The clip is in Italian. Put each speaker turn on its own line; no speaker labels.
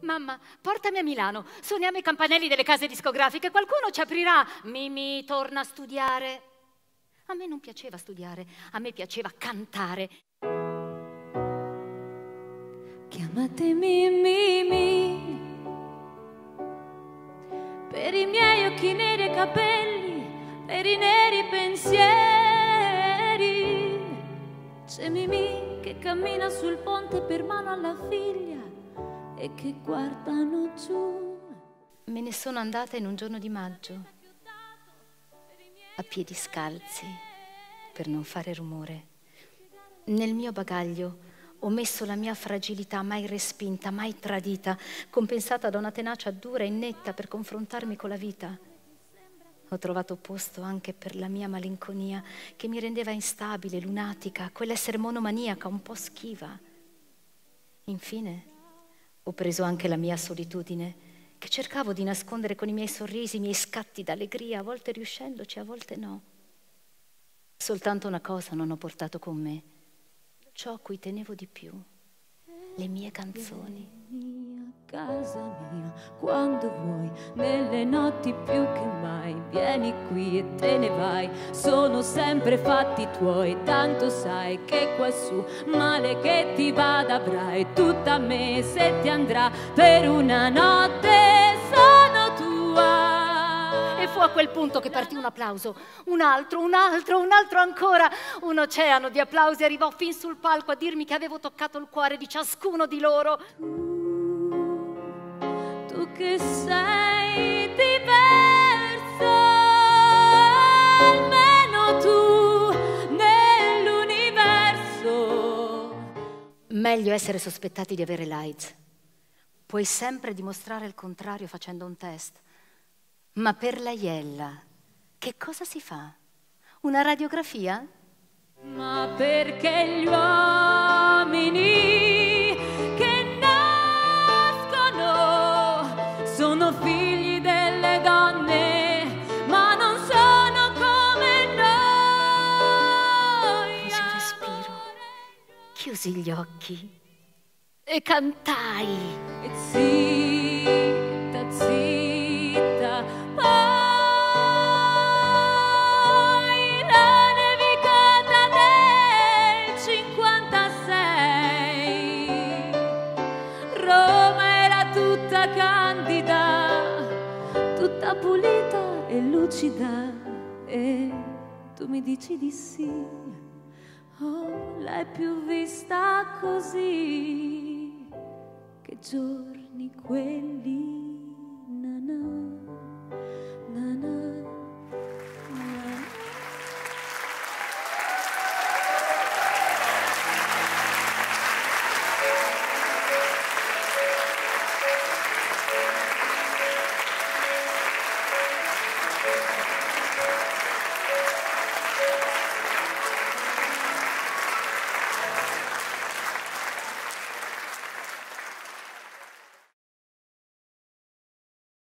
Mamma, portami a Milano, suoniamo i campanelli delle case discografiche, qualcuno ci aprirà. Mimì, torna a studiare. A me non piaceva studiare, a me piaceva cantare.
Chiamatemi Mimì, per i miei occhi neri e capelli, per i neri pensieri. C'è Mimì che cammina sul ponte per mano alla figlia e che guardano giù.
Me ne sono andata in un giorno di maggio, a piedi scalzi, per non fare rumore. Nel mio bagaglio ho messo la mia fragilità mai respinta, mai tradita, compensata da una tenacia dura e netta per confrontarmi con la vita. Ho trovato posto anche per la mia malinconia, che mi rendeva instabile, lunatica, quell'essere monomaniaca, un po' schiva. Infine, ho preso anche la mia solitudine, che cercavo di nascondere con i miei sorrisi, i miei scatti d'allegria, a volte riuscendoci, a volte no. Soltanto una cosa non ho portato con me, ciò a cui tenevo di più, le mie canzoni.
A casa mia, quando vuoi, nelle notti più che mai, vieni qui e te ne vai, sono sempre fatti tuoi, tanto sai che quassù male che ti vada avrai tutta me se ti andrà per una notte sono tua.
E fu a quel punto che partì un applauso, un altro, un altro, un altro ancora. Un oceano di applausi arrivò fin sul palco a dirmi che avevo toccato il cuore di ciascuno di loro.
Tu che sei diverso, almeno tu nell'universo.
Meglio essere sospettati di avere l'AIDS. Puoi sempre dimostrare il contrario facendo un test. Ma per la Iella, che cosa si fa? Una radiografia?
Ma perché gli uomini che nascono sono figli delle donne, ma non sono come noi.
Presi un respiro, chiusi gli occhi e cantai.
E zitta, zitta, poi la nevicata del 56, Roma era tutta candida, tutta pulita e lucida, e tu mi dici di sì, oh, l'hai più vista così, che giorni quelli.